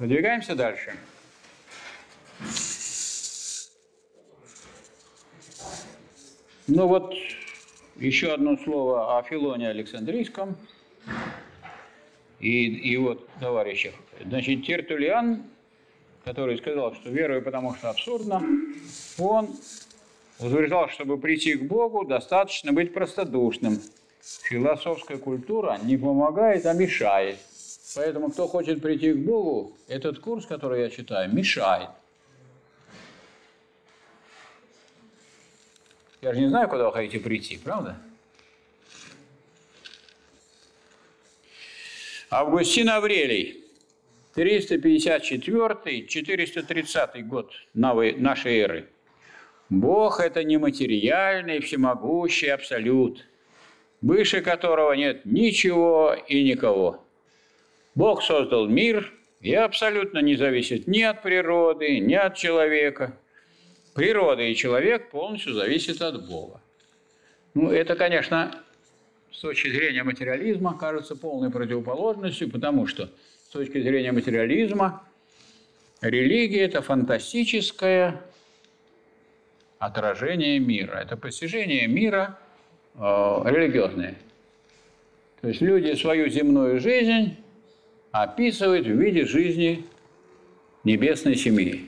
Продвигаемся дальше. Ну вот, еще одно слово о Филоне Александрийском и его товарищах. Значит, Тертуллиан, который сказал, что верую, потому что абсурдно, он утверждал, чтобы прийти к Богу, достаточно быть простодушным. Философская культура не помогает, а мешает. Поэтому, кто хочет прийти к Богу, этот курс, который я читаю, мешает. Я же не знаю, куда вы хотите прийти, правда? Августин Аврелий, 354-430 год нашей эры. Бог – это нематериальный, всемогущий абсолют, выше которого нет ничего и никого. Бог создал мир и абсолютно не зависит ни от природы, ни от человека. Природа и человек полностью зависят от Бога. Ну, это, конечно, с точки зрения материализма кажется полной противоположностью, потому что с точки зрения материализма религия – это фантастическое отражение мира. Это постижение мира религиозное. То есть люди свою земную жизнь описывают в виде жизни небесной семьи.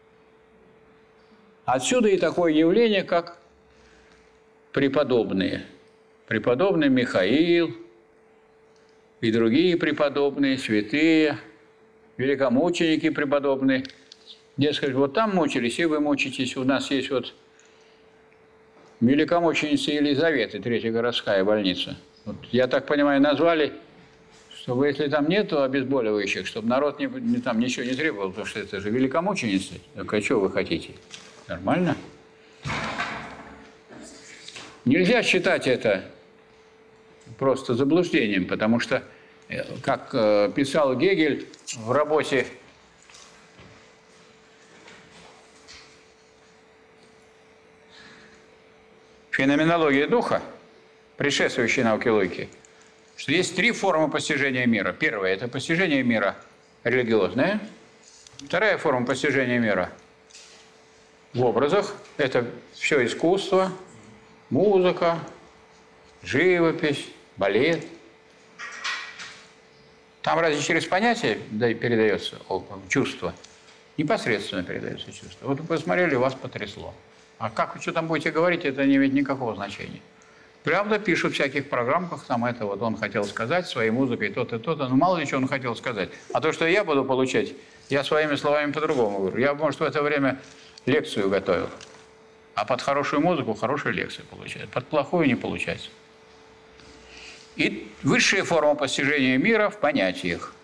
Отсюда и такое явление, как преподобные. Преподобный Михаил и другие преподобные, святые, великомученики преподобные. Дескать, вот там мучились, и вы мучитесь. У нас есть вот великомученица Елизаветы, Третья городская больница. Вот, я так понимаю, назвали, чтобы если там нету обезболивающих, чтобы народ там ничего не требовал, потому что это же великомученица. Так а что вы хотите? Нормально? Нельзя считать это просто заблуждением, потому что, как писал Гегель в работе «Феноменология духа», предшествующей науке логики, что есть три формы постижения мира. Первая – это постижение мира религиозное. Вторая форма постижения мира в образах – это все искусство, музыка, живопись, балет. Там разве через понятие передается чувство? Непосредственно передается чувство. Вот вы посмотрели, вас потрясло. А как вы что там будете говорить, это не имеет никакого значения. Правда, пишут в всяких программках, там это вот он хотел сказать своей музыкой то-то, то-то, но мало ли что он хотел сказать. А то, что я буду получать, я своими словами по-другому говорю. Я, может, в это время лекцию готовил. А под хорошую музыку хорошую лекцию получает. Под плохую не получается. И высшая форма постижения мира в понятиях.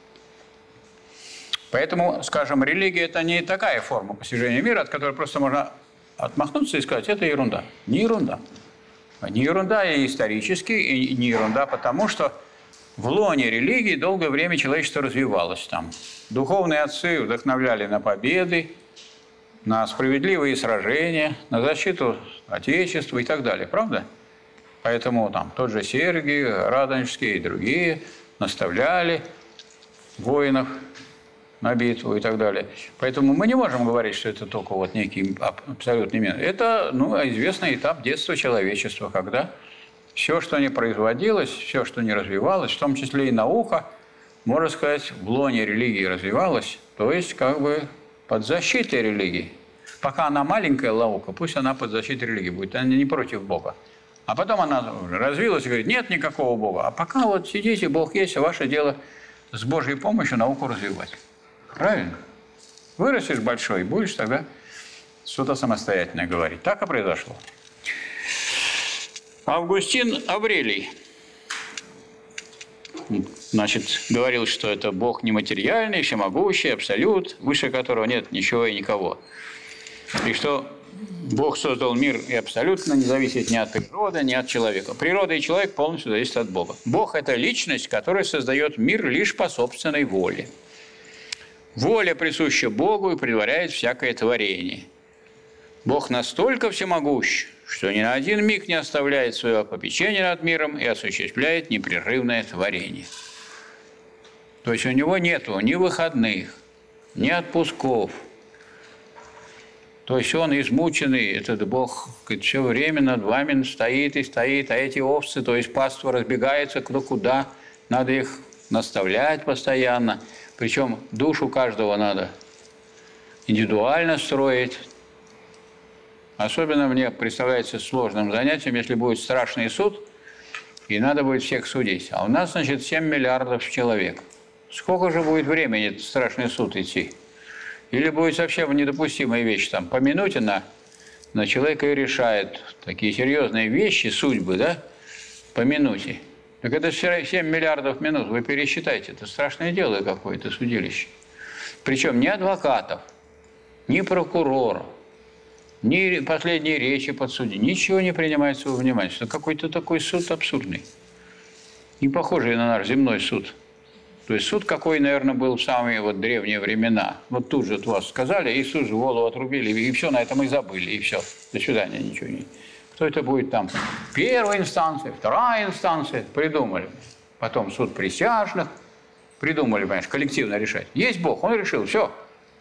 Поэтому, скажем, религия – это не такая форма постижения мира, от которой просто можно отмахнуться и сказать, это ерунда. Не ерунда. Не ерунда и исторически, и не ерунда потому, что в лоне религии долгое время человечество развивалось там. Духовные отцы вдохновляли на победы, на справедливые сражения, на защиту Отечества и так далее. Правда? Поэтому там тот же Сергий, Радонежский и другие наставляли воинов на битву и так далее. Поэтому мы не можем говорить, что это только вот некий абсолютный мир. Это известный этап детства человечества, когда все, что не производилось, все, что не развивалось, в том числе и наука, можно сказать, в лоне религии развивалась, то есть как бы под защитой религии. Пока она маленькая наука, пусть она под защитой религии будет, она не против Бога. А потом она развилась и говорит, нет никакого Бога. А пока вот сидите, Бог есть, а ваше дело с Божьей помощью науку развивать. Правильно? Вырастешь большой, будешь тогда что-то самостоятельное говорить. Так и произошло. Августин Аврелий, значит, говорил, что это Бог нематериальный, всемогущий, абсолют, выше которого нет ничего и никого. И что Бог создал мир и абсолютно не зависит ни от природы, ни от человека. Природа и человек полностью зависят от Бога. Бог – это личность, которая создает мир лишь по собственной воле. Воля присуща Богу и предваряет всякое творение. Бог настолько всемогущ, что ни на один миг не оставляет своего попечения над миром и осуществляет непрерывное творение. То есть у него нету ни выходных, ни отпусков. То есть он измученный, этот Бог, все время над вами стоит и стоит, а эти овцы, то есть паства разбегаются кто куда, надо их наставлять постоянно. Причем душу каждого надо индивидуально строить. Особенно мне представляется сложным занятием, если будет страшный суд, и надо будет всех судить. А у нас, значит, 7 миллиардов человек. Сколько же будет времени этот страшный суд идти? Или будет совсем недопустимая вещь, там, по минуте на человека и решает такие серьезные вещи, судьбы, да, по минуте. Так это 7 миллиардов минут, вы пересчитайте, это страшное дело какое-то, судилище. Причем ни адвокатов, ни прокуроров, ни последние речи подсудимых, ничего не принимается во внимание. Это какой-то такой суд абсурдный, не похожий на наш земной суд. То есть суд какой, наверное, был в самые вот древние времена. Вот тут же вас сказали, и суд же голову отрубили, и все на этом и забыли, и все. До свидания, ничего не. Кто это будет там? Первая инстанция, вторая инстанция. Придумали. Потом суд присяжных. Придумали, понимаешь, коллективно решать. Есть Бог, он решил, все.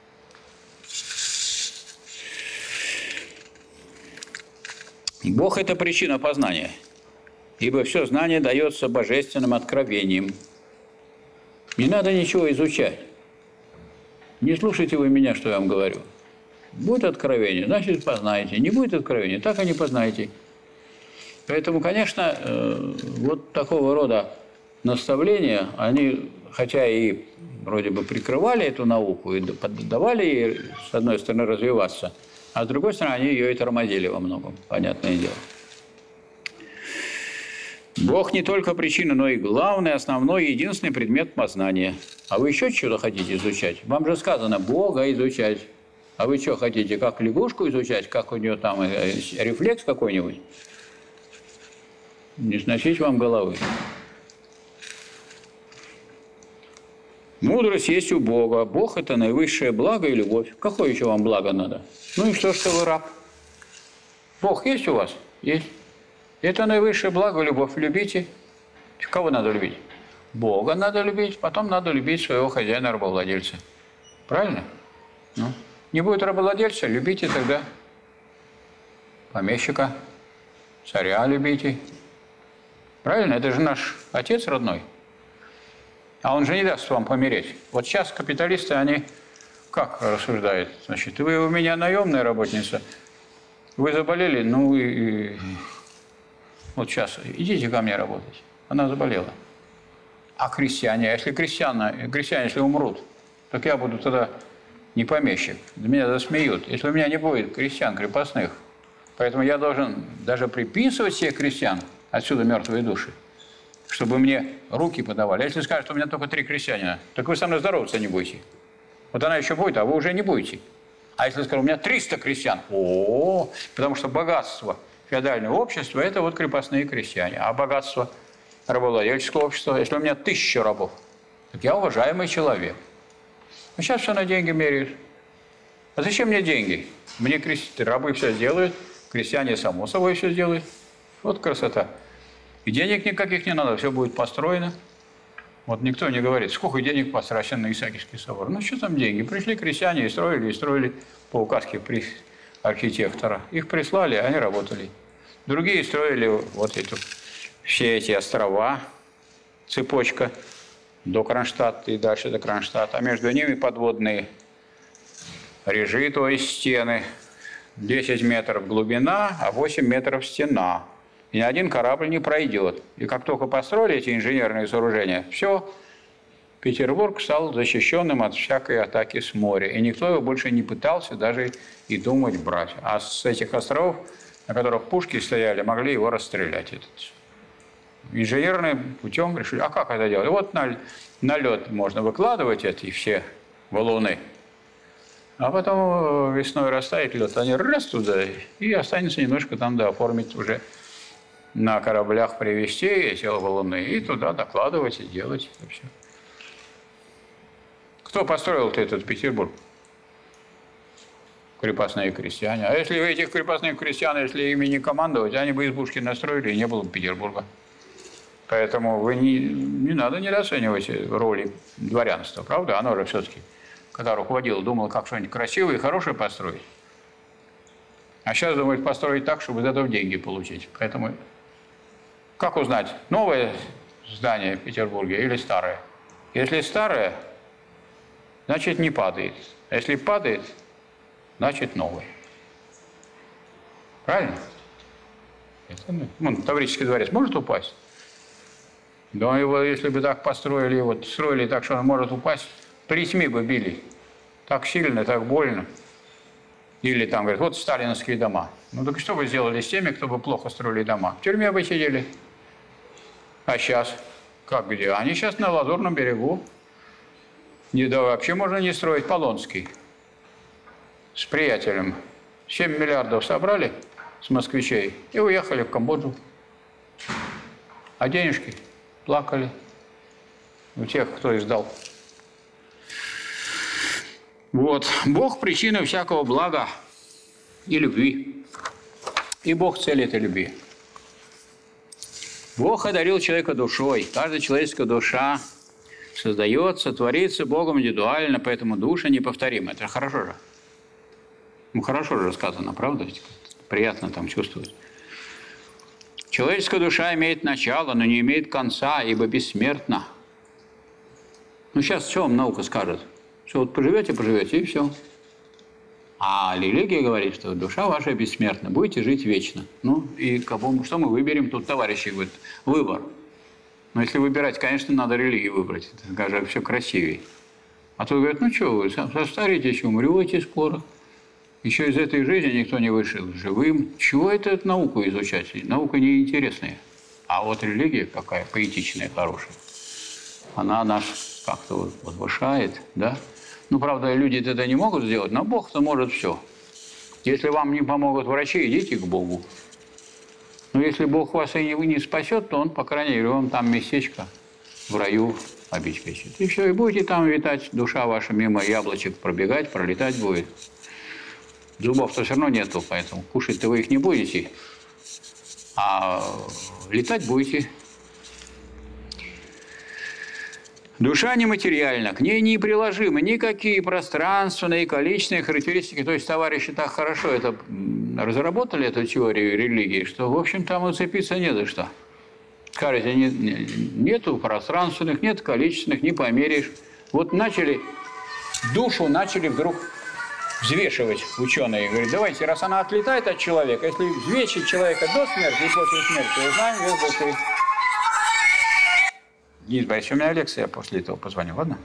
Бог – это причина познания. Ибо все знание дается божественным откровением. Не надо ничего изучать. Не слушайте вы меня, что я вам говорю. Будет откровение, значит, познаете. Не будет откровения, так и не познаете. Поэтому, конечно, вот такого рода наставления, они, хотя и вроде бы прикрывали эту науку и давали ей, с одной стороны, развиваться, а с другой стороны, они ее и тормозили во многом, понятное дело. Бог не только причина, но и главный, основной, единственный предмет познания. А вы еще что-то хотите изучать? Вам же сказано Бога изучать. А вы что хотите, как лягушку изучать, как у нее там рефлекс какой-нибудь? Не сносить вам головы. Мудрость есть у Бога. Бог – это наивысшее благо и любовь. Какое еще вам благо надо? Ну и что вы раб? Бог есть у вас? Есть. Это наивысшее благо, любовь. Любите. Кого надо любить? Бога надо любить, потом надо любить своего хозяина-рабовладельца. Правильно? Ну. Не будет рабовладельца, любите тогда помещика, царя любите. Правильно? Это же наш отец родной. А он же не даст вам помереть. Вот сейчас капиталисты, они как рассуждают? Значит, вы у меня наемная работница, вы заболели, ну и вот сейчас идите ко мне работать. Она заболела. А крестьяне, если крестьяне, если умрут, так я буду тогда не помещик. Меня засмеют. Если у меня не будет крестьян крепостных, поэтому я должен даже приписывать себе крестьян, отсюда мертвые души, чтобы мне руки подавали. А если скажут, что у меня только 3 крестьянина, так вы со мной здороваться не будете. Вот она еще будет, а вы уже не будете. А если скажу, у меня 300 крестьян, потому что богатство феодального общества – это вот крепостные крестьяне. А богатство рабовладельческого общества, если у меня 1000 рабов, так я уважаемый человек. А сейчас все на деньги меряют. А зачем мне деньги? Мне рабы все сделают, крестьяне само собой все сделают. Вот красота. И денег никаких не надо, все будет построено. Вот никто не говорит, сколько денег потрачено на Исаакиевский собор. Ну, что там деньги? Пришли крестьяне и строили по указке архитектора. Их прислали, они работали. Другие строили вот все эти острова, цепочка до Кронштадта и дальше до Кронштадта. А между ними подводные режи, то есть стены. 10 метров глубина, а 8 метров стена. И ни один корабль не пройдет. И как только построили эти инженерные сооружения, все, Петербург стал защищенным от всякой атаки с моря. И никто его больше не пытался даже и думать брать. А с этих островов, на которых пушки стояли, могли его расстрелять. Инженерным путем решили, а как это делать? Вот на лед можно выкладывать эти все валуны, а потом весной растает лед, они раз туда, и останется немножко там дооформить уже. На кораблях привезти эти валуны и туда докладывать и делать. И все. Кто построил этот Петербург? Крепостные крестьяне. А если этих крепостных крестьян, если ими не командовать, они бы избушки настроили, и не было бы Петербурга. Поэтому вы не надо недооценивать роли дворянства, правда? Оно же все-таки, когда руководило, думало, как что-нибудь красивое и хорошее построить. А сейчас думает построить так, чтобы из этого деньги получить. Поэтому как узнать, новое здание в Петербурге или старое? Если старое, значит не падает. А если падает, значит новое. Правильно? Таврический дворец может упасть? Да, его, если бы так построили, вот строили так, что он может упасть, плетьми бы били. Так сильно, так больно. Или там говорят, вот сталинские дома. Ну так что вы сделали с теми, кто бы плохо строили дома? В тюрьме бы сидели. А сейчас? Как где? Они сейчас на Лазурном берегу. Да вообще можно не строить. Полонский с приятелем 7 миллиардов собрали с москвичей и уехали в Камбоджу. А денежки плакали у тех, кто их сдал. Вот. Бог – причина всякого блага и любви. И Бог – цель этой любви. Бог одарил человека душой. Каждая человеческая душа создается, творится Богом индивидуально, поэтому душа неповторима. Это хорошо же. Ну, хорошо же сказано, правда? Приятно там чувствовать. Человеческая душа имеет начало, но не имеет конца, ибо бессмертна. Ну, сейчас что вам наука скажет? Что вот поживете, и все. А религия говорит, что душа ваша бессмертна, будете жить вечно. Ну, и что мы выберем? Тут товарищи говорят, выбор. Но если выбирать, конечно, надо религию выбрать. Это даже все красивее. А тут говорят, ну что вы, состаритесь, умрете скоро. Еще из этой жизни никто не вышел живым. Чего это науку изучать? Наука неинтересная. А вот религия какая поэтичная, хорошая. Она нас как-то возвышает, да? Ну, правда, люди это не могут сделать, но Бог-то может все. Если вам не помогут врачи, идите к Богу. Но если Бог вас и не спасет, то Он, по крайней мере, вам там местечко в раю обеспечит. И все, и будете там витать, душа ваша мимо яблочек пробегать, пролетать будет. Зубов-то все равно нету, поэтому кушать-то вы их не будете, а летать будете. Душа нематериальна, к ней не приложимы никакие пространственные и количественные характеристики. То есть товарищи так хорошо это разработали, эту теорию религии, что, в общем, там уцепиться не за что. Скажете, нету пространственных, нет количественных, не померяешь. Вот душу начали вдруг взвешивать ученые. Говорят, давайте, раз она отлетает от человека, если взвесить человека до смерти и после смерти, узнаем вес души. Денис Борисович, у меня лекция, я после этого позвоню, ладно?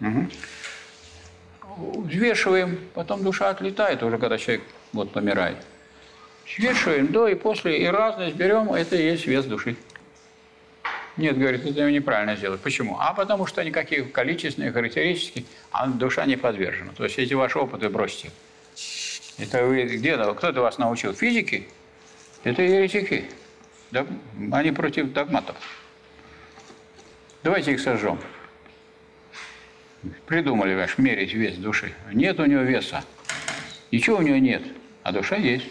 Угу. Взвешиваем, потом душа отлетает уже, когда человек вот помирает. Взвешиваем до и после, и разность берем, это и есть вес души. Нет, говорит, это неправильно сделать. Почему? А потому что никаких количественных, характеристических, а душа не подвержена. То есть эти ваши опыты бросьте. Это вы где-то, кто-то вас научил физике, это еретики. Да? Они против догматов. Давайте их сожжем. Придумали, понимаешь, мерить вес души. Нет у него веса. Ничего у него нет, а душа есть.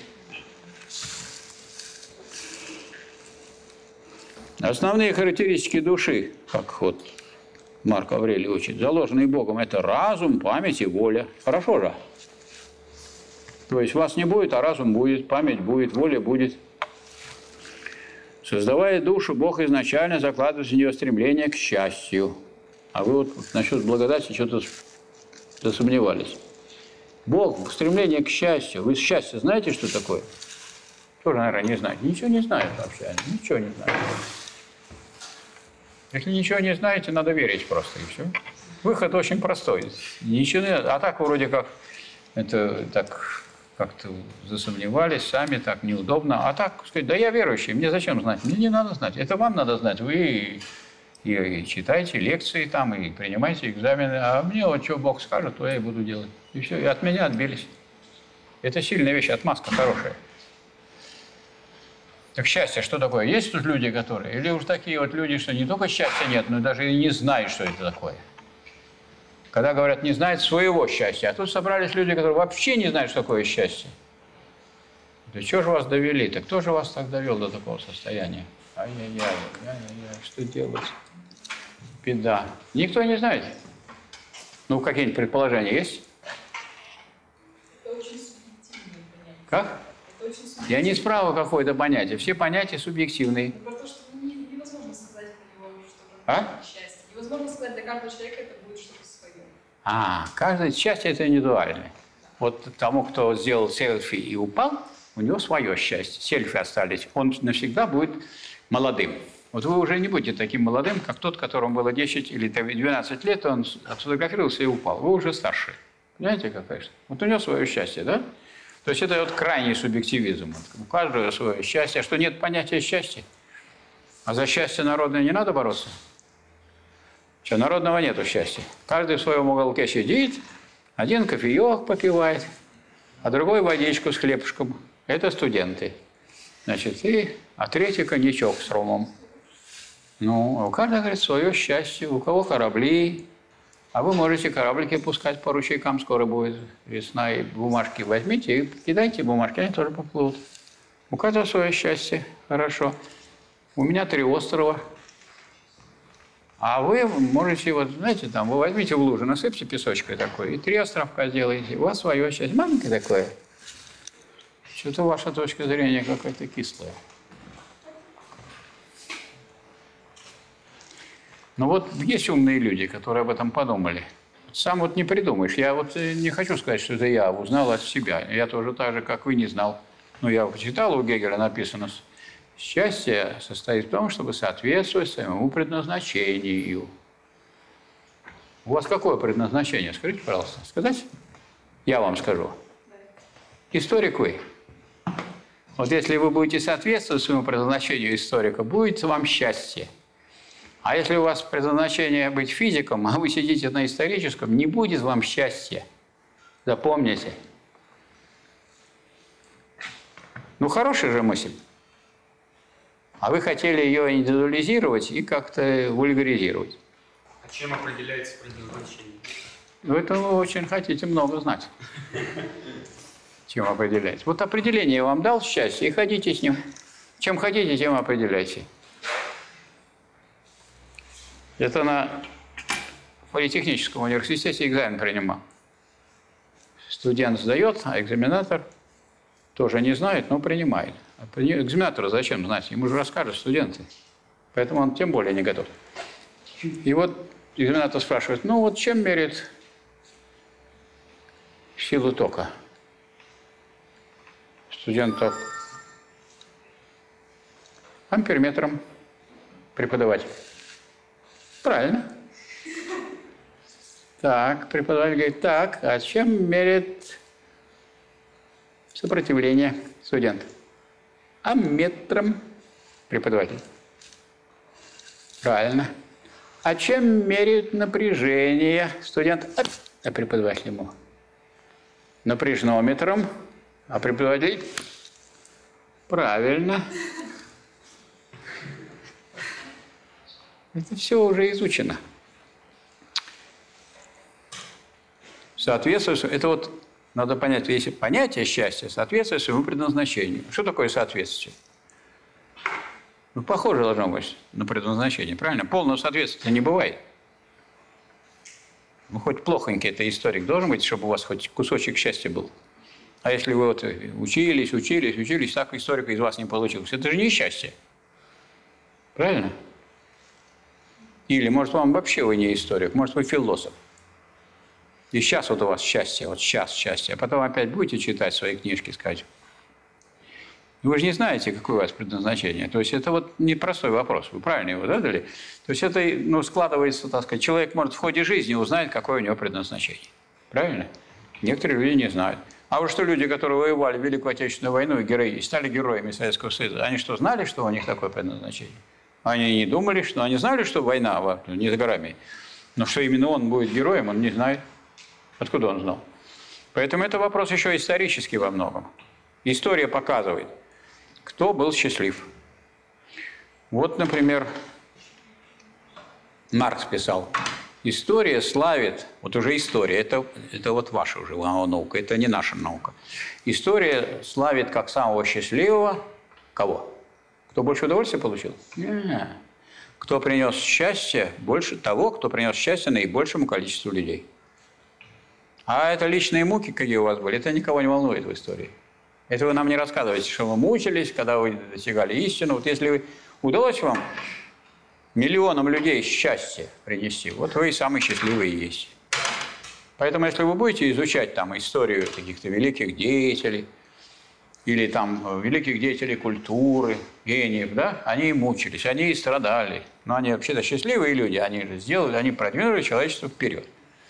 Основные характеристики души, как вот Марк Аврелий учит, заложенные Богом, это разум, память и воля. Хорошо же? То есть вас не будет, а разум будет, память будет, воля будет. Создавая душу, Бог изначально закладывает в нее стремление к счастью. А вы вот насчет благодати что-то засомневались. Бог, стремление к счастью. Вы счастье знаете, что такое? Тоже, наверное, не знаете. Ничего не знают вообще. Ничего не знают. Если ничего не знаете, надо верить просто, и все. Выход очень простой. Ничего не... А так вроде как это так... как-то засомневались, сами так неудобно. А так сказать, да я верующий, мне зачем знать? Мне не надо знать. Это вам надо знать. Вы и читайте лекции там, и принимайте экзамены. А мне вот что Бог скажет, то я и буду делать. И все, и от меня отбились. Это сильная вещь, отмазка хорошая. Так счастье, что такое? Есть тут люди, которые? Или уж такие вот люди, что не только счастья нет, но даже и не знают, что это такое. Когда говорят, не знают своего счастья. А тут собрались люди, которые вообще не знают, что такое счастье. Да что же вас довели-то? Кто же вас так довел до такого состояния? Ай-яй-яй, что делать? Беда. Никто не знает? Ну, какие-нибудь предположения есть? Это очень субъективное понятие. Как? Это очень субъективное. Я не справа какое-то понятие. Все понятия субъективные. Про то, что невозможно сказать про него что-то. А? Счастье. Невозможно сказать, для каждого человека это будет что-то свое. Каждое счастье – это индивидуальное. Вот тому, кто сделал селфи и упал, у него свое счастье. Селфи остались. Он навсегда будет молодым. Вот вы уже не будете таким молодым, как тот, которому было 10 или 12 лет, он отфотографировался и упал. Вы уже старше. Понимаете, какая же? Вот у него свое счастье, да? То есть это вот крайний субъективизм. У каждого свое счастье. А что нет понятия счастья? А за счастье народное не надо бороться? Что, народного нету счастья. Каждый в своем уголке сидит, один кофеек попивает, а другой водичку с хлебушком. Это студенты. Значит, а третий коньячок с ромом. Ну, у каждого, говорит, свое счастье. У кого корабли. А вы можете кораблики пускать по ручейкам, скоро будет весна, и бумажки возьмите и кидайте бумажки, они тоже поплывут. У каждого свое счастье. Хорошо. У меня 3 острова. А вы можете, вот, знаете, там, вы возьмите в лужу, насыпьте песочкой такой, и 3 островка сделаете. У вас свое счастье. Маленькое такое. Что-то ваша точка зрения какая-то кислая. Но вот есть умные люди, которые об этом подумали. Сам вот не придумаешь. Я вот не хочу сказать, что это я узнал от себя. Я тоже так же, как вы, не знал. Но я почитал, у Гегеля написано: счастье состоит в том, чтобы соответствовать своему предназначению. У вас какое предназначение? Скажите, пожалуйста. Сказать? Я вам скажу. Историк вы. Вот если вы будете соответствовать своему предназначению историка, будет вам счастье. А если у вас предназначение быть физиком, а вы сидите на историческом, не будет вам счастья. Запомните. Ну, хорошая же мысль. А вы хотели ее индивидуализировать и как-то вульгаризировать. А чем определяется предназначение? Ну, это вы очень хотите много знать. Чем определяется. Вот определение я вам дал счастье, и ходите с ним. Чем хотите, тем определяйте. Это на политехническом университете экзамен принимал. Студент сдает, а экзаменатор тоже не знает, но принимает. А экзаменатору зачем знать? Ему же расскажут студенты. Поэтому он тем более не готов. И вот экзаменатор спрашивает: ну вот чем меряет силу тока? Студент так: амперметром. Преподаватель: правильно. Так, преподаватель говорит: так, а чем меряет сопротивление студент? Амметром. Преподаватель: правильно. А чем меряют напряжение студент? А преподаватель ему: напряжнометром. А преподаватель: правильно. Это все уже изучено. Соответствует, это вот надо понять, если понятие счастья соответствует своему предназначению. Что такое соответствие? Ну, похоже должно быть на предназначение, правильно? Полного соответствия не бывает. Ну, хоть плохонький это историк должен быть, чтобы у вас хоть кусочек счастья был. А если вы вот учились, так историка из вас не получилось. Это же не счастье. Правильно? Или, может, вам вообще вы не историк, может, вы философ. И сейчас вот у вас счастье, вот сейчас счастье, а потом опять будете читать свои книжки, сказать. Вы же не знаете, какое у вас предназначение. То есть это вот непростой вопрос. Вы правильно его задали? То есть это, ну, складывается, так сказать, человек может в ходе жизни узнать, какое у него предназначение. Правильно? Некоторые люди не знают. А вот что люди, которые воевали в Великую Отечественную войну и герои, стали героями Советского Союза, они что, знали, что у них такое предназначение? Они не думали, что... Они знали, что война не за горами. Но что именно он будет героем, он не знает. Откуда он знал? Поэтому это вопрос еще исторический во многом. История показывает, кто был счастлив. Вот, например, Маркс писал: история славит, вот уже история, это вот ваша уже наука, это не наша наука. История славит как самого счастливого, кого? Кто больше удовольствия получил? Нет. Кто принес счастье больше того, кто принес счастье наибольшему количеству людей. А это личные муки, какие у вас были, это никого не волнует в истории. Это вы нам не рассказываете, что вы мучились, когда вы достигали истину. Вот если удалось вам миллионам людей счастье принести, вот вы и самые счастливые есть. Поэтому если вы будете изучать там историю каких-то великих деятелей, или там великих деятелей культуры, гениев, да, они и мучились, они и страдали. Но они вообще-то счастливые люди, они же сделали, они продвинули человечество вперед.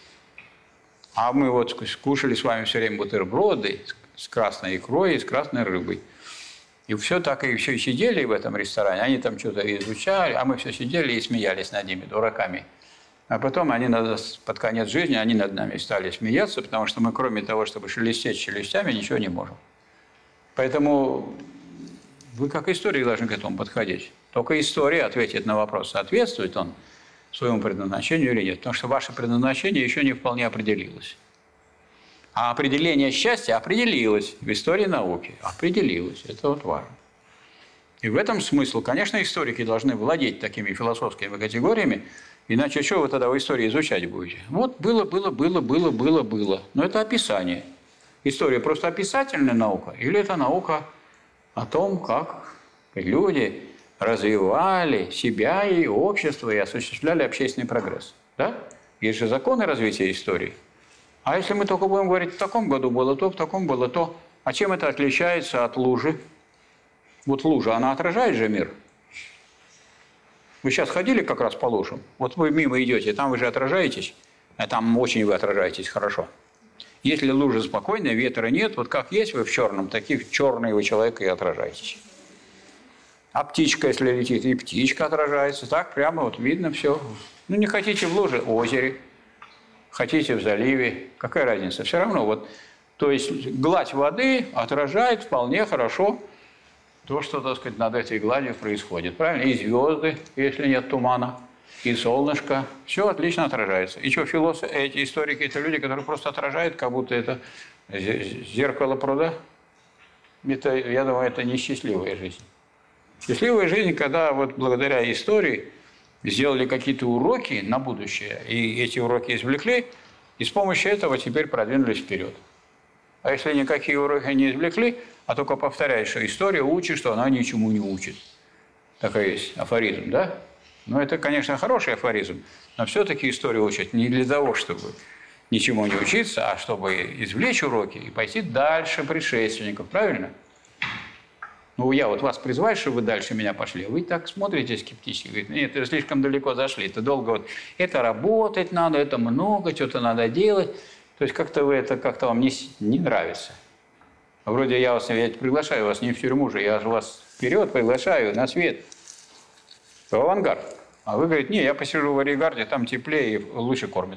А мы вот кушали с вами все время бутерброды с красной икрой и с красной рыбой. И все так и все сидели в этом ресторане, они там что-то изучали, а мы все сидели и смеялись над ними, дураками. А потом они под конец жизни, они над нами стали смеяться, потому что мы кроме того, чтобы шелестеть челюстями, ничего не можем. Поэтому вы как историк должны к этому подходить. Только история ответит на вопрос, соответствует он своему предназначению или нет. Потому что ваше предназначение еще не вполне определилось. А определение счастья определилось в истории науки. Определилось. Это вот важно. И в этом смысл, конечно, историки должны владеть такими философскими категориями, иначе что вы тогда в истории изучать будете? Вот было. Но это описание. История просто описательная наука? Или это наука о том, как люди развивали себя и общество и осуществляли общественный прогресс? Да? Есть же законы развития истории. А если мы только будем говорить, в таком году было то, в таком было то, а чем это отличается от лужи? Вот лужа, она отражает же мир. Вы сейчас ходили как раз по лужам? Вот вы мимо идете, там вы же отражаетесь, а там очень вы отражаетесь хорошо. Если лужа спокойная, ветра нет, вот как есть вы в черном, таких черный вы человек и отражаетесь. А птичка, если летит, и птичка отражается, так прямо вот видно все. Ну не хотите в луже, в озере, хотите в заливе, какая разница, все равно вот. То есть гладь воды отражает вполне хорошо то, что, так сказать, над этой гладью происходит. Правильно? И звезды, если нет тумана, и солнышко, все отлично отражается. И что, философы, эти историки, это люди, которые просто отражают, как будто это зеркало пруда. Это, я думаю, это не счастливая жизнь. Счастливая жизнь, когда вот благодаря истории сделали какие-то уроки на будущее, и эти уроки извлекли, и с помощью этого теперь продвинулись вперед. А если никакие уроки не извлекли, а только повторяют, что история учит, что она ничему не учит. Такой есть афоризм, да? Ну, это, конечно, хороший афоризм, но все-таки историю учат не для того, чтобы ничему не учиться, а чтобы извлечь уроки и пойти дальше предшественников, правильно? Ну, я вот вас призываю, чтобы вы дальше меня пошли, вы так смотрите скептически, говорите, нет, вы слишком далеко зашли, это долго, вот, это работать надо, это много, что-то надо делать, то есть как-то вы это, как-то вам не нравится. Вроде я приглашаю вас не в тюрьму же, я вас вперед приглашаю на свет, в авангард. А вы говорите, не, я посижу в авангарде, там теплее и лучше кормят.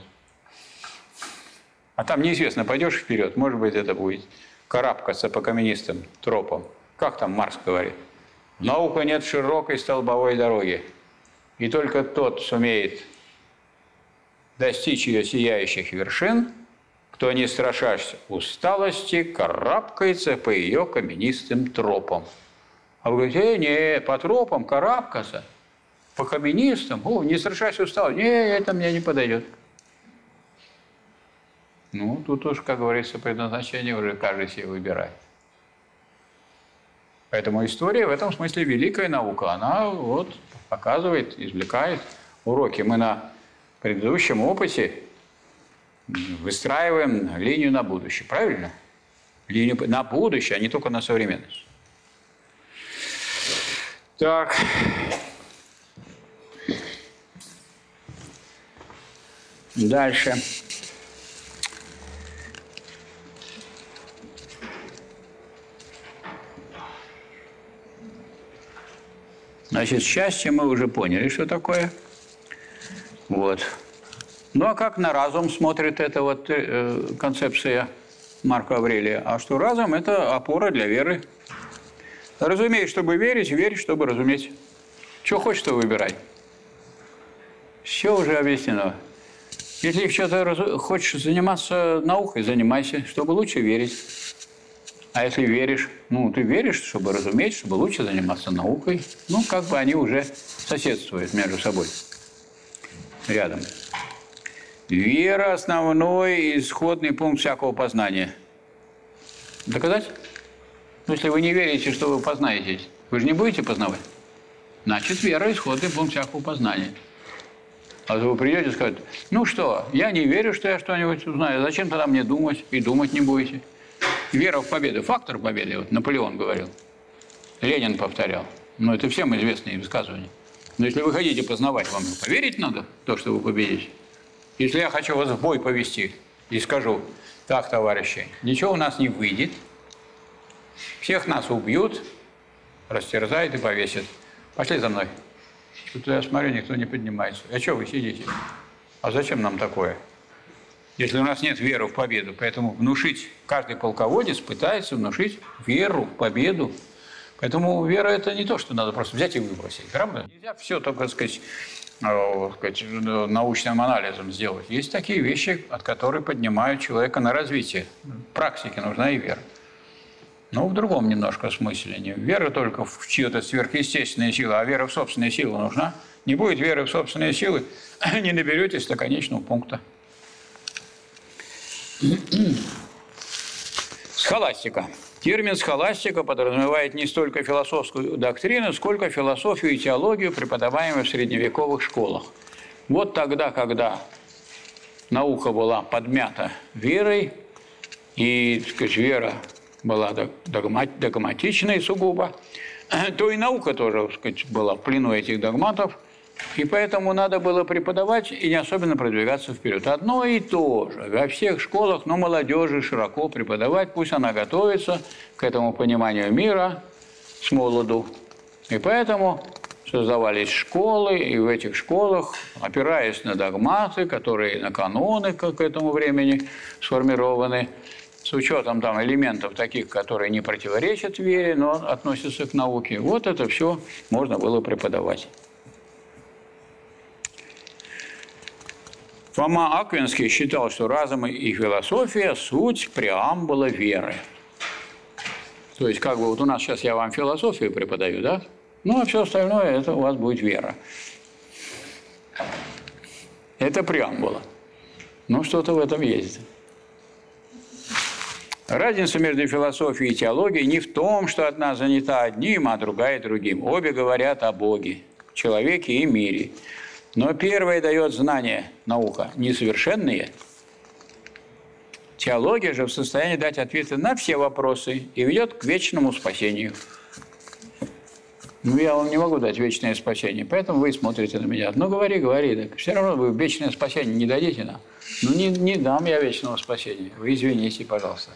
А там неизвестно, пойдешь вперед, может быть, это будет карабкаться по каменистым тропам. Как там Маркс говорит? Наука нет широкой столбовой дороги. И только тот сумеет достичь ее сияющих вершин, кто, не страшась усталости, карабкается по ее каменистым тропам. А вы говорите, не, по тропам карабкаться, по каменистым, не страшась усталости, не, это мне не подойдет. Ну, тут уж, как говорится, предназначение уже каждый себе выбирает. Поэтому история в этом смысле великая наука. Она вот показывает, извлекает уроки. Мы на предыдущем опыте выстраиваем линию на будущее. Правильно? Линию на будущее, а не только на современность. Так. Дальше. Значит, счастье мы уже поняли, что такое. Вот. Ну, а как на разум смотрит эта вот концепция Марка Аврелия? А что разум – это опора для веры. Разумей, чтобы верить, верь, чтобы разуметь. Что хочешь, то выбирай. Все уже объяснено. Если что-то хочешь заниматься наукой, занимайся, чтобы лучше верить. А если веришь, ну, ты веришь, чтобы разуметь, чтобы лучше заниматься наукой, ну, как бы они уже соседствуют между собой, рядом. Вера – основной и исходный пункт всякого познания. Доказать? Ну, если вы не верите, что вы познаете, вы же не будете познавать. Значит, вера – исходный пункт всякого познания. А то вы придете и скажете, ну что, я не верю, что я что-нибудь узнаю, зачем тогда мне думать, и думать не будете. Вера в победу – фактор победы, вот Наполеон говорил, Ленин повторял. Но это всем известные высказывания. Но если вы хотите познавать, вам поверить надо в то, что вы победите. Если я хочу вас в бой повести и скажу, так, товарищи, ничего у нас не выйдет, всех нас убьют, растерзают и повесят. Пошли за мной. Тут я смотрю, никто не поднимается. А что вы сидите? А зачем нам такое? Если у нас нет веры в победу, поэтому внушить, каждый полководец пытается внушить веру в победу. Поэтому вера – это не то, что надо просто взять и выбросить, правда? Нельзя все только, так сказать, научным анализом сделать. Есть такие вещи, от которых поднимают человека на развитие. В практике нужна и вера. Но в другом немножко смысле. Не вера только в чьи-то сверхъестественные силы, а вера в собственные силы нужна. Не будет веры в собственные силы, не доберетесь до конечного пункта. Схоластика. Термин «схоластика» подразумевает не столько философскую доктрину, сколько философию и теологию, преподаваемую в средневековых школах. Вот тогда, когда наука была подмята верой, и, так сказать, вера была догматичной сугубо, то и наука тоже, так сказать, была в плену этих догматов, и поэтому надо было преподавать и не особенно продвигаться вперед. Одно и то же во всех школах, но молодежи широко преподавать, пусть она готовится к этому пониманию мира с молоду. И поэтому создавались школы, и в этих школах, опираясь на догматы, которые на каноны к этому времени сформированы, с учетом там элементов таких, которые не противоречат вере, но относятся к науке, вот это все можно было преподавать. Фома Аквинский считал, что разум и философия – суть преамбула веры. То есть, как бы вот у нас сейчас я вам философию преподаю, да? Ну, а все остальное – это у вас будет вера. Это преамбула. Ну, что-то в этом есть. Разница между философией и теологией не в том, что одна занята одним, а другая другим. Обе говорят о Боге, человеке и мире. Но первое дает знания, наука, несовершенные. Теология же в состоянии дать ответы на все вопросы и ведет к вечному спасению. Ну, я вам не могу дать вечное спасение, поэтому вы смотрите на меня. Ну, говори, так все равно вы вечное спасение не дадите нам. Ну, не дам я вечного спасения. Вы извините, пожалуйста.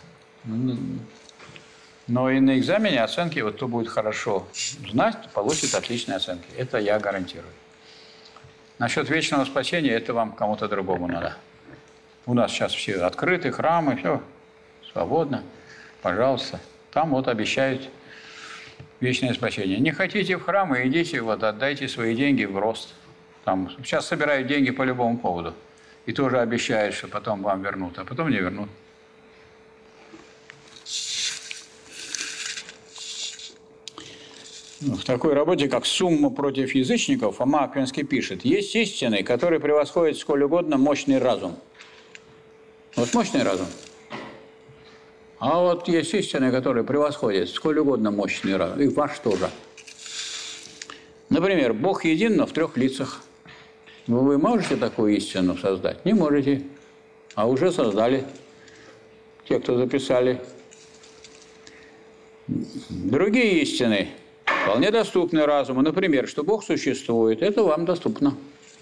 Но и на экзамене оценки, вот кто будет хорошо знать, получит отличные оценки. Это я гарантирую. Насчет вечного спасения, это вам кому-то другому надо. У нас сейчас все открыты, храмы, все свободно. Пожалуйста. Там вот обещают вечное спасение. Не хотите в храм, идите, вот отдайте свои деньги в рост. Там сейчас собирают деньги по любому поводу. И тоже обещают, что потом вам вернут, а потом не вернут. В такой работе, как «Сумма против язычников», Фома Аквинский пишет: есть истины, которые превосходят сколь угодно мощный разум. Вот мощный разум. А вот есть истины, которые превосходят сколь угодно мощный разум. И ваш тоже. Например, Бог един, но в 3 лицах. Вы можете такую истину создать? Не можете. А уже создали те, кто записали. Другие истины вполне доступны разуму. Например, что Бог существует, это вам доступно.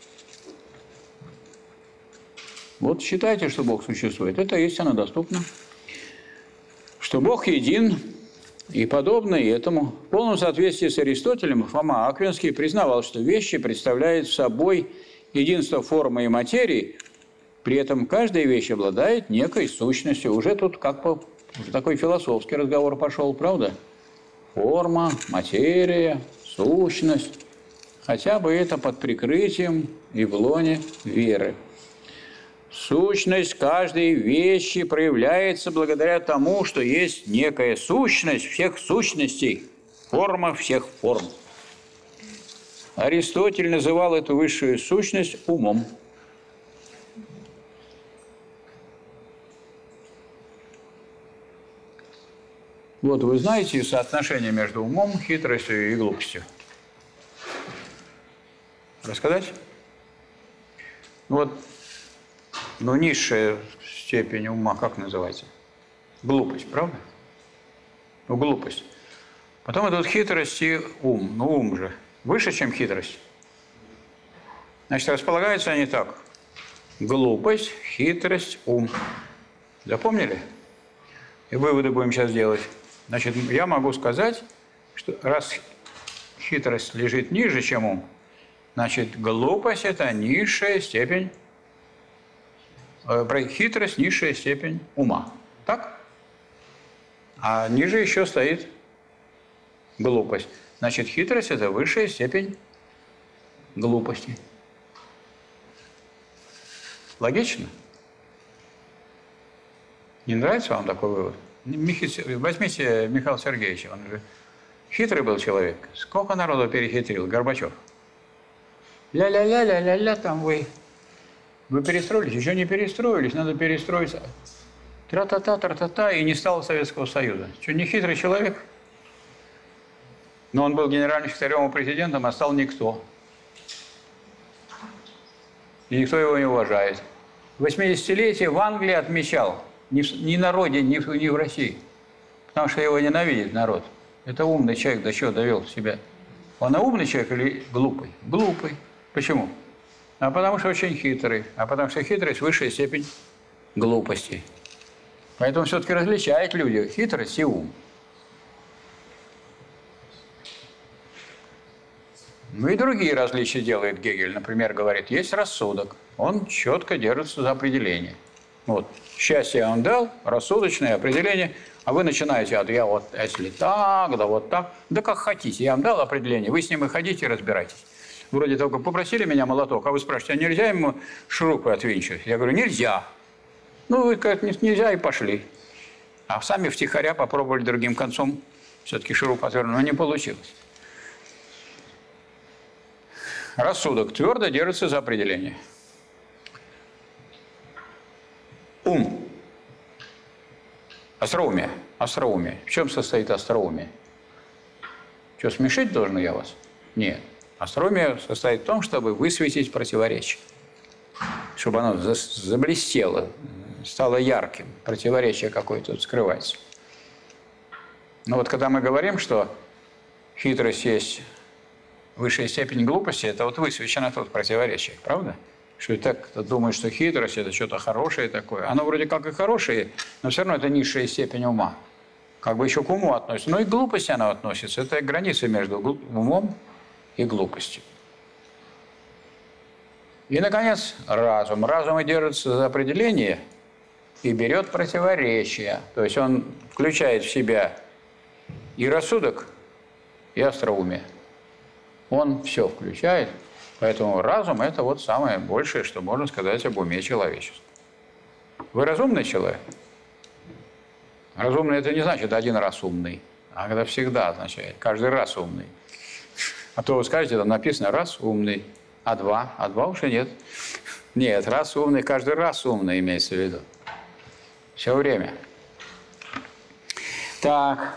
Вот считайте, что Бог существует, это истина доступна. Что Бог един и подобное этому. В полном соответствии с Аристотелем Фома Аквинский признавал, что вещи представляют собой единство формы и материи, при этом каждая вещь обладает некой сущностью. Уже тут как бы такой философский разговор пошел, правда? Форма, материя, сущность. Хотя бы это под прикрытием и в лоне веры. Сущность каждой вещи проявляется благодаря тому, что есть некая сущность всех сущностей, форма всех форм. Аристотель называл эту высшую сущность умом. Вот вы знаете соотношение между умом, хитростью и глупостью? Рассказать? Вот, низшая степень ума, как называется? Глупость, правда? Глупость. Потом идут хитрость и ум. Ум же выше, чем хитрость. Значит, располагаются они так. Глупость, хитрость, ум. Запомнили? И выводы будем сейчас делать. Значит, я могу сказать, что раз хитрость лежит ниже, чем ум, значит, глупость – это низшая степень, хитрость – низшая степень ума. Так? А ниже еще стоит глупость. Значит, хитрость – это высшая степень глупости. Логично? Не нравится вам такой вывод? Возьмите Михаила Сергеевича, он же хитрый был человек. Сколько народу перехитрил Горбачев? Ля-ля-ля-ля-ля-ля, там вы перестроились, еще не перестроились, надо перестроиться. Тра-та-та, тра-та-та, и не стало Советского Союза. Что, не хитрый человек? Но он был генеральным секретарем и президентом, а стал никто. И никто его не уважает. 80-летие в Англии отмечал. Ни на родине, ни в России. Потому что его ненавидит народ. Это умный человек, до чего довел себя. Он умный человек или глупый? Глупый. Почему? А потому что очень хитрый. А потому что хитрость – высшая степень глупости. Поэтому все-таки различают люди хитрость и ум. Ну и другие различия делает Гегель. Например, говорит, есть рассудок. Он четко держится за определение. Вот. Счастье я вам дал, рассудочное определение, а вы начинаете, я вот, если так, да вот так, да как хотите, я вам дал определение, вы с ним и ходите и разбирайтесь. Вроде только попросили меня молоток, а вы спрашиваете, а нельзя ему шурупы отвинчивать? Я говорю, нельзя. Ну, вы говорите, нельзя, и пошли. А сами втихаря попробовали другим концом все-таки шуруп отвернуть, но не получилось. Рассудок твердо держится за определение. Ум. Остроумие. Остроумие. В чем состоит остроумие? Что, смешить должен я вас? Нет. Остроумие состоит в том, чтобы высветить противоречие. Чтобы оно заблестело, стало ярким. Противоречие какое-то тут скрывается. Но вот когда мы говорим, что хитрость есть высшая степень глупости, это вот высвечено тут противоречие. Правда? Что и так думают, что хитрость – это что-то хорошее такое. Оно вроде как и хорошее, но все равно это низшая степень ума. Как бы еще к уму относится. Но и к глупости она относится. Это граница между умом и глупостью. И, наконец, разум. Разум и держится за определение и берет противоречия. То есть он включает в себя и рассудок, и остроумие. Он все включает. Поэтому разум – это вот самое большее, что можно сказать об уме человечества. Вы разумный человек? Разумный – это не значит один раз умный, а это всегда означает, каждый раз умный. А то вы скажете, там написано «раз умный», а два уже нет. Нет, раз умный, каждый раз умный имеется в виду. Все время. Так.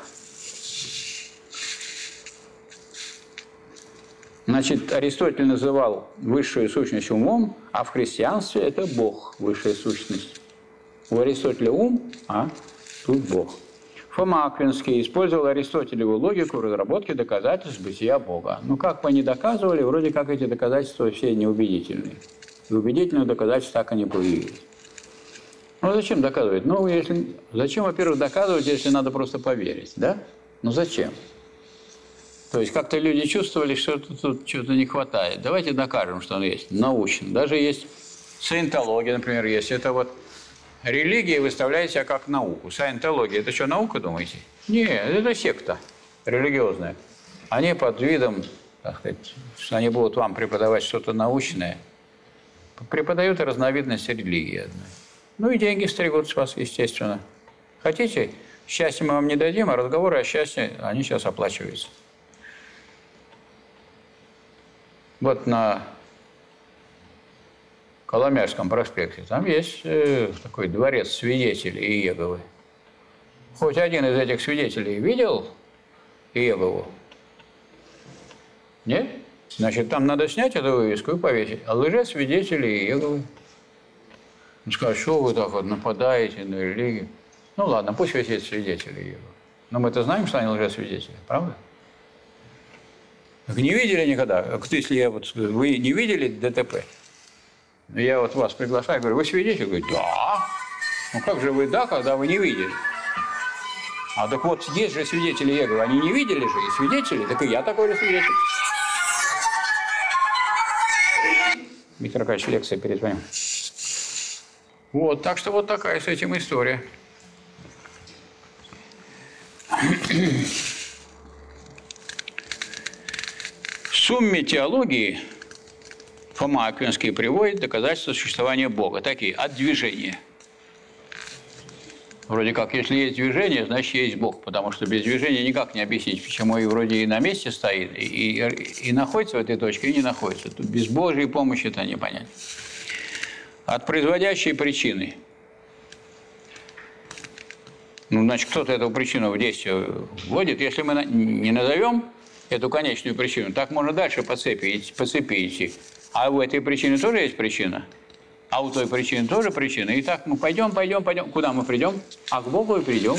Значит, Аристотель называл высшую сущность умом, а в христианстве это Бог, высшая сущность. У Аристотеля ум, а тут Бог. Фома Аквинский использовал Аристотелеву логику в разработке доказательств бытия Бога. Ну, как бы ни доказывали, вроде как эти доказательства все неубедительные. И убедительных доказательств так и не появились. Ну, зачем доказывать? Ну, зачем, во-первых, доказывать, если надо просто поверить, да? Ну, зачем? То есть как-то люди чувствовали, что тут что-то не хватает. Давайте докажем, что он есть. Научно. Даже есть саентология, например, есть. Это вот религия выставляет себя как науку. Саентология – это что, наука, думаете? Нет, это секта религиозная. Они под видом, так сказать, что они будут вам преподавать что-то научное, преподают разновидность религии одной. Ну и деньги стригут с вас, естественно. Хотите, счастья мы вам не дадим, а разговоры о счастье, они сейчас оплачиваются. Вот на Коломярском проспекте, там есть такой дворец свидетелей Иеговы. Хоть один из этих свидетелей видел Иегову? Нет? Значит, там надо снять эту вывеску и повесить. А лжесвидетели Иеговы. Он скажет, что вы так вот нападаете на религию. Ну ладно, пусть висят свидетели Иеговы. Но мы-то знаем, что они лжесвидетели, правда? Так не видели никогда? Если вы не видели ДТП? Я вот вас приглашаю, говорю, вы свидетель? Говорит, да. Ну как же вы да, когда вы не видели? А так вот, есть же свидетели Иеговы, они не видели же, и свидетели, так и я такой же свидетель. Виктор Аркадьевич, лекция перезвоним. Вот, так что вот такая с этим история. В сумме теологии Фома Аквинский приводит доказательства существования Бога. Такие, от движения. Вроде как, если есть движение, значит, есть Бог. Потому что без движения никак не объяснить, почему и вроде и на месте стоит, и находится в этой точке, и не находится. Тут без Божьей помощи это не понятно. От производящей причины. Ну, значит, кто-то эту причину в действие вводит. Если мы не назовем эту конечную причину, так можно дальше по цепи идти. А у этой причины тоже есть причина. А у той причины тоже причина. И так мы пойдем. Куда мы придем? А к Богу и придем.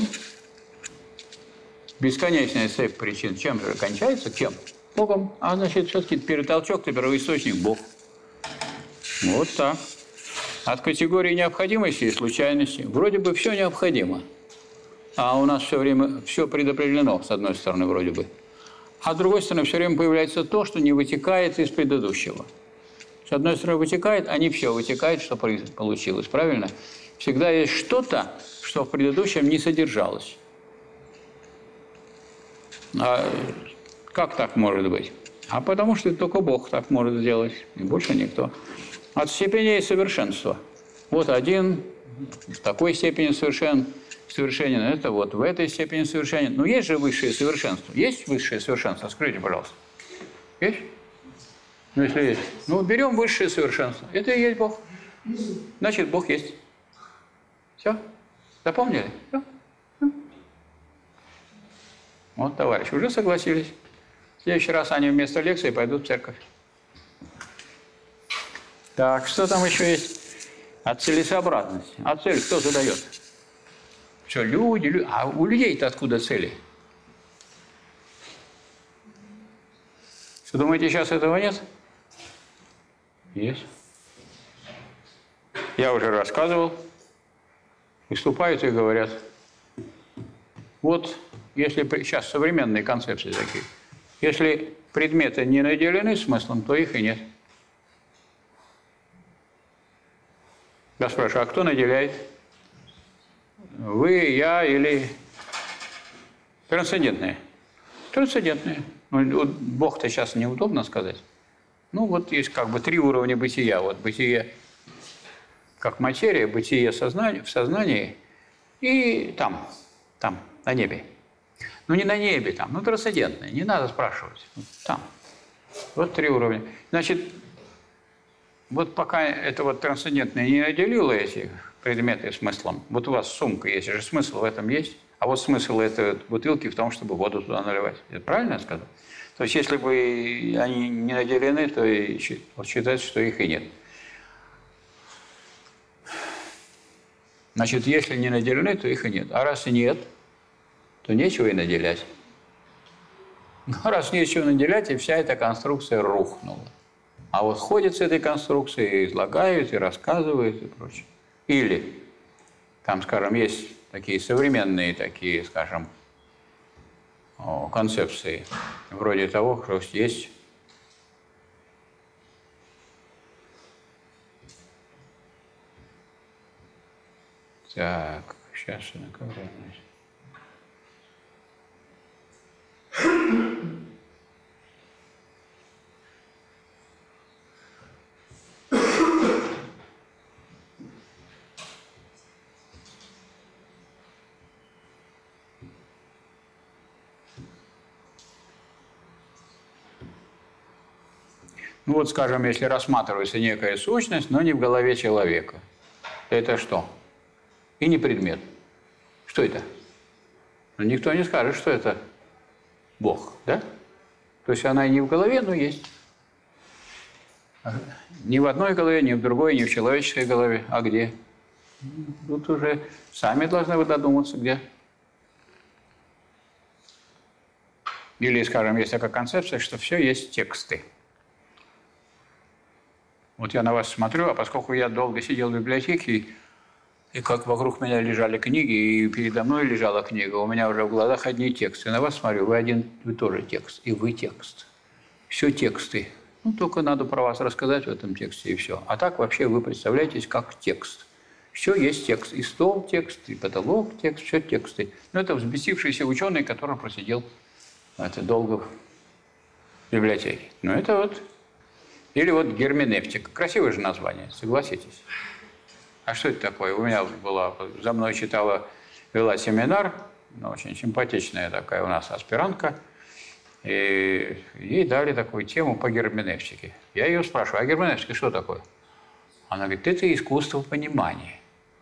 Бесконечная цепь причин. Чем же кончается? Чем? Богом. А значит, все-таки перетолчок-то первоисточник Бог. Вот так. От категории необходимости и случайности. Вроде бы все необходимо. А у нас все время все предопределено, с одной стороны, вроде бы. А с другой стороны, все время появляется то, что не вытекает из предыдущего. С одной стороны, вытекает, а не все вытекает, что получилось, правильно? Всегда есть что-то, что в предыдущем не содержалось. А как так может быть? А потому что только Бог так может сделать, и больше никто. От степеней совершенства. Вот один в такой степени совершенен, это вот в этой степени совершенен. Но есть же высшее совершенство? Есть высшее совершенство? Скажите, пожалуйста. Есть? Ну, если есть. Ну, берем высшее совершенство. Это и есть Бог. Значит, Бог есть. Все? Запомнили? Все? Вот, товарищи, уже согласились. В следующий раз они вместо лекции пойдут в церковь. Так, что там еще есть? От целесообразности. А цель кто задает? Все, люди. А у людей-то откуда цели? Что думаете, сейчас этого нет? Есть. Я уже рассказывал. Выступают и говорят. Вот, если сейчас современные концепции такие. Если предметы не наделены смыслом, то их и нет. Я спрашиваю, а кто наделяет? Вы, я или трансцендентные? Трансцендентные. Ну, Бог-то сейчас неудобно сказать. Ну, вот есть как бы 3 уровня бытия. Вот бытие как материя, бытие в сознании и там, на небе. Ну, не на небе там, ну, трансцендентное, не надо спрашивать. Там. Вот 3 уровня. Значит, вот пока это вот трансцендентное не наделило эти предметы смыслом, вот у вас сумка есть, же смысл в этом есть, а вот смысл этой бутылки в том, чтобы воду туда наливать. Это правильно я сказал? То есть, если бы они не наделены, то и считается, что их и нет. Значит, если не наделены, то их и нет. А раз и нет, то нечего и наделять. Ну, раз нечего наделять, и вся эта конструкция рухнула. А вот ходят с этой конструкцией, излагают, и рассказывают, и прочее. Или, там, скажем, есть такие современные, такие, скажем, концепции, вроде того, что есть так, сейчас я накажу. Ну вот, скажем, если рассматривается некая сущность, но не в голове человека. Это что? И не предмет. Что это? Ну, никто не скажет, что это Бог, да? То есть она и не в голове, но есть. Ни в одной голове, ни в другой, ни в человеческой голове. А где? Тут уже сами должны вы додуматься, где. Или, скажем, есть такая концепция, что все есть тексты. Вот я на вас смотрю, а поскольку я долго сидел в библиотеке, и как вокруг меня лежали книги, и передо мной лежала книга, у меня уже в глазах одни тексты. На вас смотрю, вы тоже текст, и вы текст. Все тексты. Ну, только надо про вас рассказать в этом тексте, и все. А так вообще вы представляетесь как текст. Все есть текст. И стол текст, и потолок текст, все тексты. Но это взбесившийся ученый, который просидел долго в библиотеке. Ну, это вот... Или вот герменевтика. Красивое же название, согласитесь. А что это такое? У меня была... За мной вела семинар, очень симпатичная такая у нас аспирантка, и ей дали такую тему по герменевтике. Я ее спрашиваю, а герменевтика что такое? Она говорит, это искусство понимания.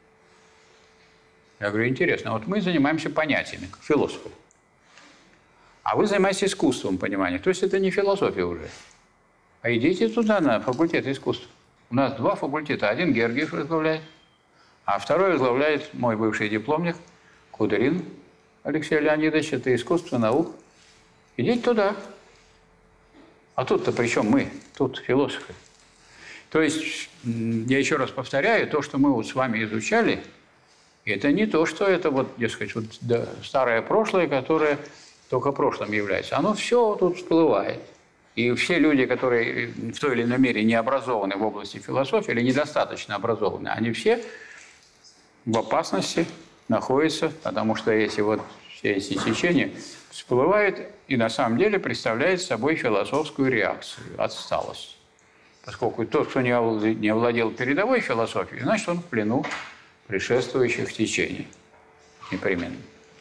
Я говорю, интересно, вот мы занимаемся понятиями, как философы. А вы занимаетесь искусством понимания. То есть это не философия уже. А идите туда, на факультет искусств. У нас 2 факультета. Один Гергиев возглавляет, а второй возглавляет мой бывший дипломник Кудрин Алексей Леонидович. Это искусство наук. Идите туда. А тут-то при чем мы? Тут философы. То есть, я еще раз повторяю, то, что мы вот с вами изучали, это не то, что это вот, дескать, вот, да, старое прошлое, которое только прошлым является. Оно все тут всплывает. И все люди, которые в той или иной мере не образованы в области философии или недостаточно образованы, они все в опасности находятся, потому что все эти течения всплывают и на самом деле представляют собой философскую реакцию, отсталость. Поскольку тот, кто не овладел передовой философией, значит, он в плену предшествующих течений непременно.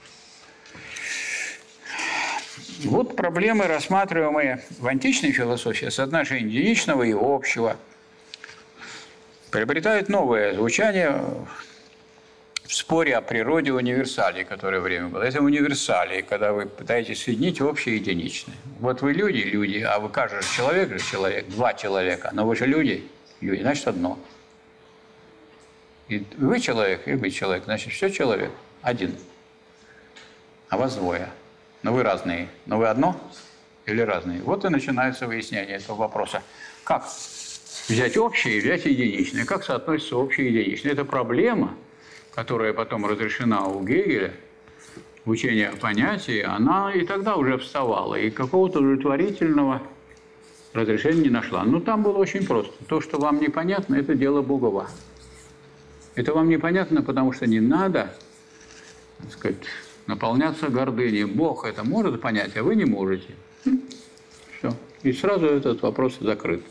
Вот проблемы, рассматриваемые в античной философии, соотношение единичного и общего, приобретают новое звучание в споре о природе универсалии, которое время было. Это универсалии, когда вы пытаетесь соединить общее и единичное. Вот вы люди, а вы каждый человек, 2 человека, но вы же люди, значит одно. И вы человек, и вы человек, значит все человек, один, а вас 2. Но вы разные. Но вы одно или разные? Вот и начинается выяснение этого вопроса. Как взять общее и взять единичное? Как соотносится общее и единичное? Это проблема, которая потом разрешена у Гегеля, учение о понятии, она и тогда уже вставала, и какого-то удовлетворительного разрешения не нашла. Но там было очень просто. То, что вам непонятно, это дело Богова. Это вам непонятно, потому что не надо, так сказать, наполняться гордыней. Бог это может понять, а вы не можете. Все. И сразу этот вопрос закрыт.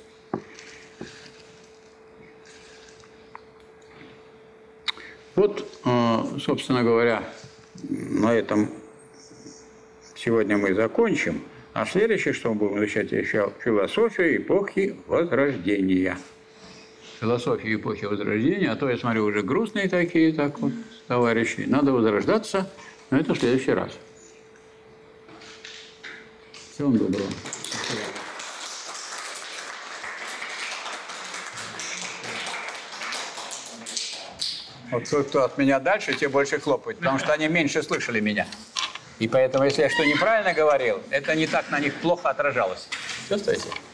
Вот, собственно говоря, на этом сегодня мы закончим. А следующее, что мы будем изучать, еще философию эпохи Возрождения. Философию эпохи Возрождения, а то я смотрю, уже грустные такие, так вот, товарищи. Надо возрождаться. Но это в следующий раз. Всего вам доброго. Вот кто от меня дальше, те больше хлопают, потому что они меньше слышали меня. И поэтому, если я что неправильно говорил, это не так на них плохо отражалось. Чувствуете?